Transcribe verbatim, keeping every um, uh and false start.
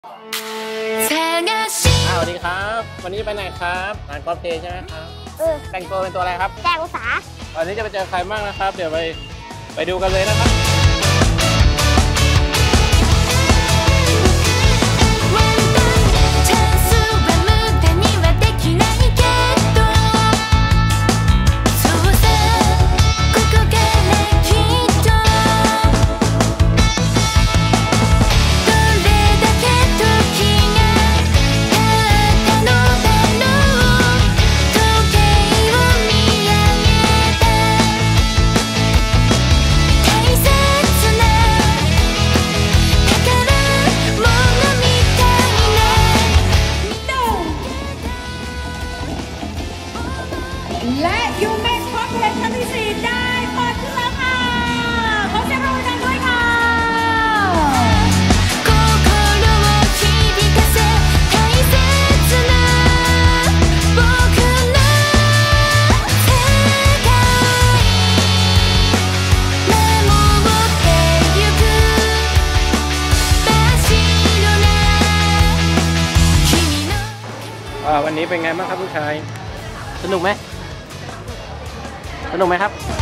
สวัสดีครับวันนี้ไปไหนครับงานคอสเพลย์ใช่ไหมครับเออแต่งตัวเป็นตัวอะไรครับแจกอุตสาวันนี้จะไปเจอใครบ้างนะครับเดี๋ยวไปไปดูกันเลยนะครับและยูเมคคอสเพลย์ครั้งที่สี่ได้เปิดขึ้นแล้วค่ะขอเสียงปรบมือดังด้วยค่ะวันนี้เป็นไงบ้างครับลูกชายสนุกไหมสนุกไหมครับ